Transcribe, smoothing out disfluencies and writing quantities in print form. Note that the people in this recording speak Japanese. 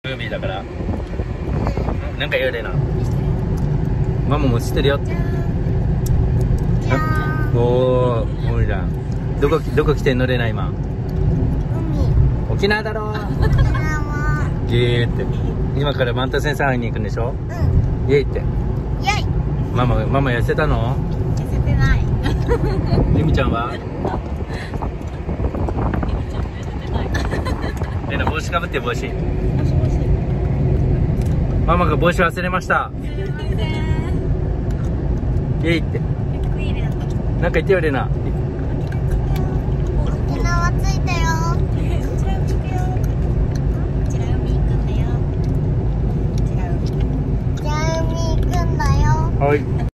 海だから。なんか言うれな。ママも知ってるよって。おー、おいらん。どこ来てんのれな今。海。沖縄だろ。沖縄。ゲーって。今から万太先生会いに行くんでしょ。うん。イエイって。イエイ。ママ痩せたの？痩せてない。ゆみちゃんは？レナ帽子かぶって帽子。ママが帽子忘れました。イエイって。なんか言ってよレナ。沖縄着いたよ。こちら海行くよ。こちら海行くんだよ。こちら海行くんだよ。はい。